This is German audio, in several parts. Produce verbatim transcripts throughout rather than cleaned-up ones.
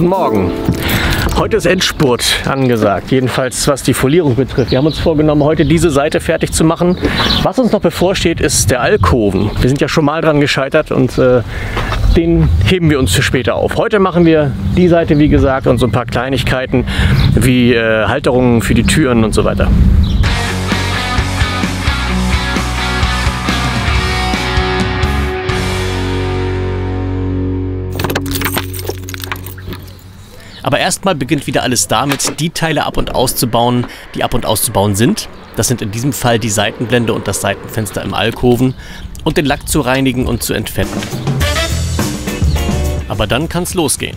Guten Morgen. Heute ist Endspurt angesagt, jedenfalls was die Folierung betrifft. Wir haben uns vorgenommen, heute diese Seite fertig zu machen. Was uns noch bevorsteht, ist der Alkoven. Wir sind ja schon mal dran gescheitert und äh, den heben wir uns für später auf. Heute machen wir die Seite, wie gesagt, und so ein paar Kleinigkeiten wie äh, Halterungen für die Türen und so weiter. Aber erstmal beginnt wieder alles damit, die Teile ab- und auszubauen, die ab- und auszubauen sind. Das sind in diesem Fall die Seitenblende und das Seitenfenster im Alkoven. Und den Lack zu reinigen und zu entfetten. Aber dann kann es losgehen.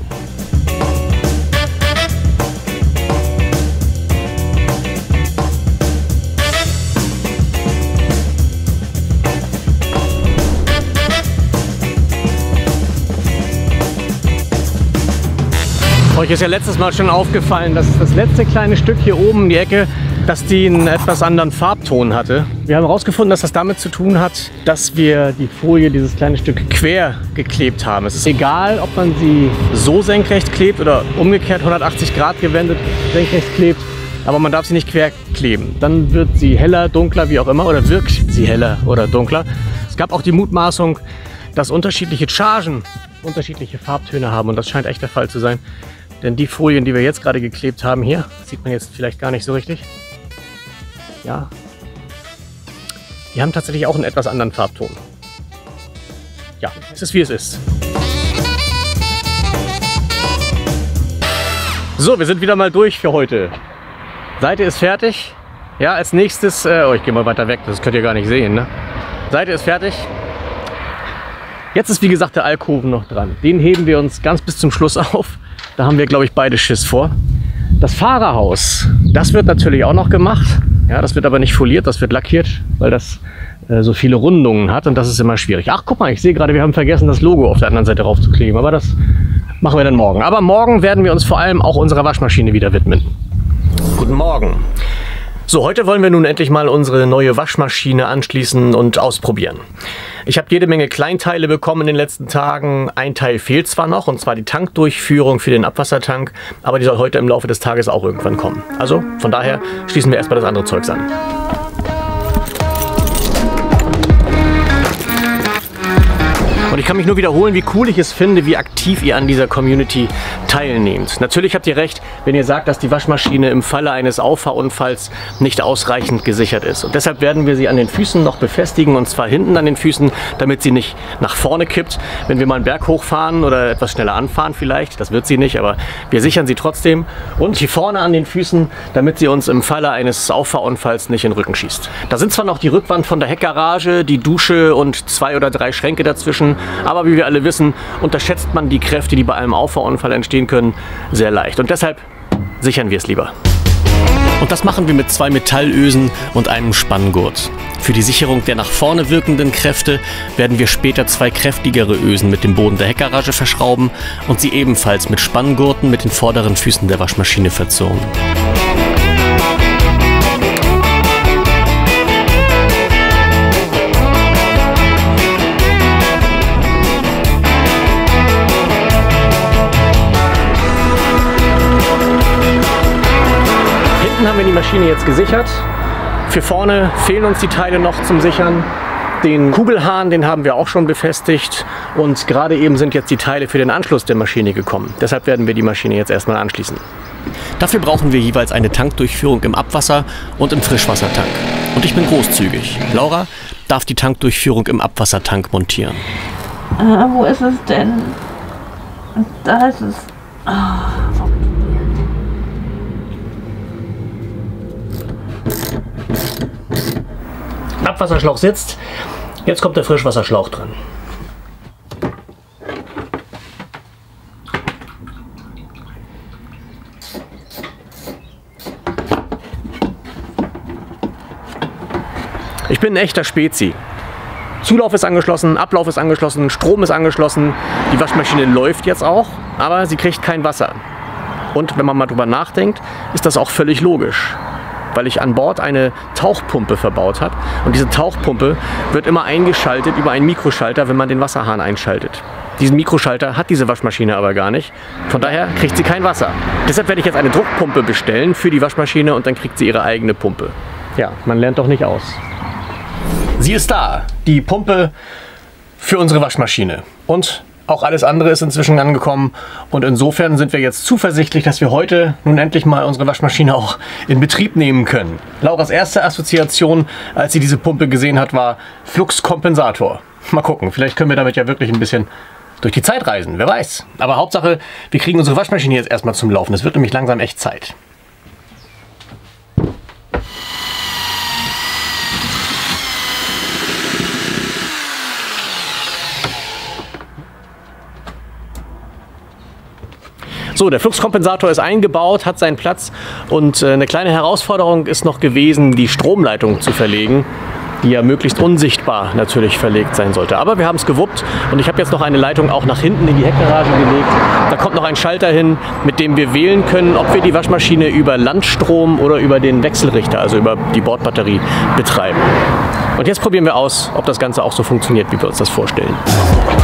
Euch ist ja letztes Mal schon aufgefallen, dass das letzte kleine Stück hier oben in die Ecke, dass die einen etwas anderen Farbton hatte. Wir haben herausgefunden, dass das damit zu tun hat, dass wir die Folie, dieses kleine Stück, quer geklebt haben. Es ist egal, ob man sie so senkrecht klebt oder umgekehrt hundertachtzig Grad gewendet senkrecht klebt, aber man darf sie nicht quer kleben. Dann wird sie heller, dunkler, wie auch immer, oder wirkt sie heller oder dunkler. Es gab auch die Mutmaßung, dass unterschiedliche Chargen unterschiedliche Farbtöne haben und das scheint echt der Fall zu sein. Denn die Folien, die wir jetzt gerade geklebt haben, hier, sieht man jetzt vielleicht gar nicht so richtig. Ja, die haben tatsächlich auch einen etwas anderen Farbton. Ja, es ist wie es ist. So, wir sind wieder mal durch für heute. Seite ist fertig. Ja, als nächstes, äh, oh, ich gehe mal weiter weg, das könnt ihr gar nicht sehen, ne? Seite ist fertig. Jetzt ist wie gesagt der Alkoven noch dran. Den heben wir uns ganz bis zum Schluss auf. Da haben wir, glaube ich, beide Schiss vor. Das Fahrerhaus, das wird natürlich auch noch gemacht. Ja, das wird aber nicht foliert, das wird lackiert, weil das äh, so viele Rundungen hat und das ist immer schwierig. Ach, guck mal, ich sehe gerade, wir haben vergessen, das Logo auf der anderen Seite raufzukleben. Aber das machen wir dann morgen. Aber morgen werden wir uns vor allem auch unserer Waschmaschine wieder widmen. Guten Morgen. So, heute wollen wir nun endlich mal unsere neue Waschmaschine anschließen und ausprobieren. Ich habe jede Menge Kleinteile bekommen in den letzten Tagen. Ein Teil fehlt zwar noch, und zwar die Tankdurchführung für den Abwassertank, aber die soll heute im Laufe des Tages auch irgendwann kommen. Also von daher schließen wir erstmal das andere Zeugs an. Und ich kann mich nur wiederholen, wie cool ich es finde, wie aktiv ihr an dieser Community teilnehmt. Natürlich habt ihr recht, wenn ihr sagt, dass die Waschmaschine im Falle eines Auffahrunfalls nicht ausreichend gesichert ist. Und deshalb werden wir sie an den Füßen noch befestigen, und zwar hinten an den Füßen, damit sie nicht nach vorne kippt, wenn wir mal einen Berg hochfahren oder etwas schneller anfahren vielleicht. Das wird sie nicht, aber wir sichern sie trotzdem. Und hier vorne an den Füßen, damit sie uns im Falle eines Auffahrunfalls nicht in den Rücken schießt. Da sind zwar noch die Rückwand von der Heckgarage, die Dusche und zwei oder drei Schränke dazwischen. Aber wie wir alle wissen, unterschätzt man die Kräfte, die bei einem Auffahrunfall entstehen können, sehr leicht. Und deshalb sichern wir es lieber. Und das machen wir mit zwei Metallösen und einem Spanngurt. Für die Sicherung der nach vorne wirkenden Kräfte werden wir später zwei kräftigere Ösen mit dem Boden der Heckgarage verschrauben und sie ebenfalls mit Spanngurten mit den vorderen Füßen der Waschmaschine verzurren. Haben wir die Maschine jetzt gesichert. Für vorne fehlen uns die Teile noch zum Sichern. Den Kugelhahn, den haben wir auch schon befestigt und gerade eben sind jetzt die Teile für den Anschluss der Maschine gekommen. Deshalb werden wir die Maschine jetzt erstmal anschließen. Dafür brauchen wir jeweils eine Tankdurchführung im Abwasser und im Frischwassertank. Und ich bin großzügig. Laura darf die Tankdurchführung im Abwassertank montieren. Äh, wo ist es denn? Da ist es. Oh. Abwasserschlauch sitzt, jetzt kommt der Frischwasserschlauch dran. Ich bin ein echter Spezi. Zulauf ist angeschlossen, Ablauf ist angeschlossen, Strom ist angeschlossen, die Waschmaschine läuft jetzt auch, aber sie kriegt kein Wasser. Und wenn man mal drüber nachdenkt, ist das auch völlig logisch. Weil ich an Bord eine Tauchpumpe verbaut habe. Und diese Tauchpumpe wird immer eingeschaltet über einen Mikroschalter, wenn man den Wasserhahn einschaltet. Diesen Mikroschalter hat diese Waschmaschine aber gar nicht. Von daher kriegt sie kein Wasser. Deshalb werde ich jetzt eine Druckpumpe bestellen für die Waschmaschine und dann kriegt sie ihre eigene Pumpe. Ja, man lernt doch nicht aus. Sie ist da, die Pumpe für unsere Waschmaschine. Und auch alles andere ist inzwischen angekommen. Und insofern sind wir jetzt zuversichtlich, dass wir heute nun endlich mal unsere Waschmaschine auch in Betrieb nehmen können. Lauras erste Assoziation, als sie diese Pumpe gesehen hat, war Fluxkompensator. Mal gucken, vielleicht können wir damit ja wirklich ein bisschen durch die Zeit reisen, wer weiß. Aber Hauptsache, wir kriegen unsere Waschmaschine jetzt erstmal zum Laufen. Es wird nämlich langsam echt Zeit. So, der Fluxkompensator ist eingebaut, hat seinen Platz und äh, eine kleine Herausforderung ist noch gewesen, die Stromleitung zu verlegen, die ja möglichst unsichtbar natürlich verlegt sein sollte. Aber wir haben es gewuppt und ich habe jetzt noch eine Leitung auch nach hinten in die Heckgarage gelegt. Da kommt noch ein Schalter hin, mit dem wir wählen können, ob wir die Waschmaschine über Landstrom oder über den Wechselrichter, also über die Bordbatterie, betreiben. Und jetzt probieren wir aus, ob das Ganze auch so funktioniert, wie wir uns das vorstellen.